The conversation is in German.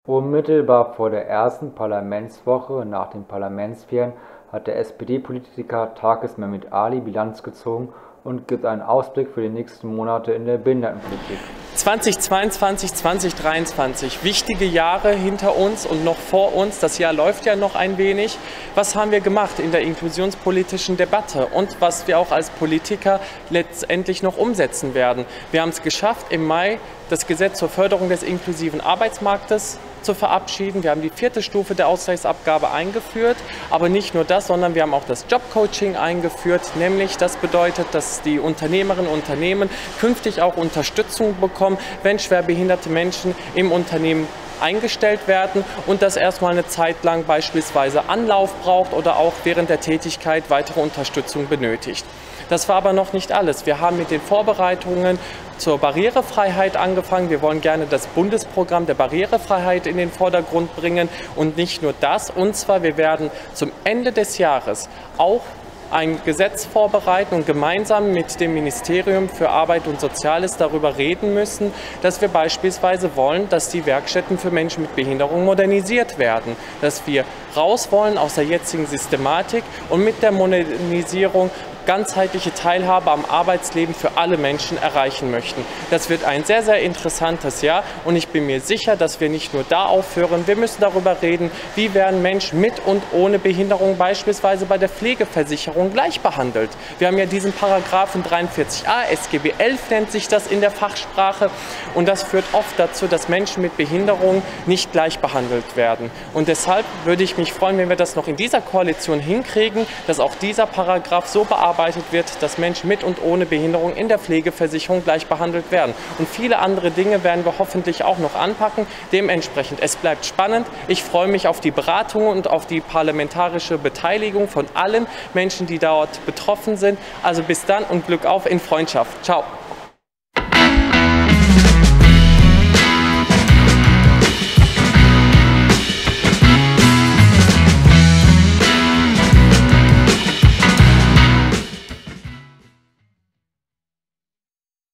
Unmittelbar vor der ersten Parlamentswoche nach den Parlamentsferien hat der SPD-Politiker Tarkis Mehmet Ali Bilanz gezogen und gibt einen Ausblick für die nächsten Monate in der Behindertenpolitik. 2022, 2023, wichtige Jahre hinter uns und noch vor uns. Das Jahr läuft ja noch ein wenig. Was haben wir gemacht in der inklusionspolitischen Debatte und was wir auch als Politiker letztendlich noch umsetzen werden? Wir haben es geschafft, im Mai das Gesetz zur Förderung des inklusiven Arbeitsmarktes zu verabschieden. Wir haben die 4. Stufe der Ausgleichsabgabe eingeführt, aber nicht nur das, sondern wir haben auch das Jobcoaching eingeführt, nämlich das bedeutet, dass die Unternehmerinnen und Unternehmen künftig auch Unterstützung bekommen, wenn schwerbehinderte Menschen im Unternehmen eingestellt werden und das erstmal eine Zeit lang beispielsweise Anlauf braucht oder auch während der Tätigkeit weitere Unterstützung benötigt. Das war aber noch nicht alles. Wir haben mit den Vorbereitungen zur Barrierefreiheit angefangen. Wir wollen gerne das Bundesprogramm der Barrierefreiheit in den Vordergrund bringen und nicht nur das. Und zwar, wir werden zum Ende des Jahres auch ein Gesetz vorbereiten und gemeinsam mit dem Ministerium für Arbeit und Soziales darüber reden müssen, dass wir beispielsweise wollen, dass die Werkstätten für Menschen mit Behinderung modernisiert werden, dass wir raus wollen aus der jetzigen Systematik und mit der Modernisierung ganzheitliche Teilhabe am Arbeitsleben für alle Menschen erreichen möchten. Das wird ein sehr, sehr interessantes Jahr und ich bin mir sicher, dass wir nicht nur da aufhören. Wir müssen darüber reden, wie werden Menschen mit und ohne Behinderung beispielsweise bei der Pflegeversicherung gleich behandelt. Wir haben ja diesen Paragraphen 43a, SGB 11 nennt sich das in der Fachsprache und das führt oft dazu, dass Menschen mit Behinderung nicht gleich behandelt werden. Und deshalb würde ich mich freuen, wenn wir das noch in dieser Koalition hinkriegen, dass auch dieser Paragraph so bearbeitet wird, dass Menschen mit und ohne Behinderung in der Pflegeversicherung gleich behandelt werden. Und viele andere Dinge werden wir hoffentlich auch noch anpacken. Dementsprechend, es bleibt spannend. Ich freue mich auf die Beratungen und auf die parlamentarische Beteiligung von allen Menschen, die dort betroffen sind. Also bis dann und Glück auf in Freundschaft. Ciao.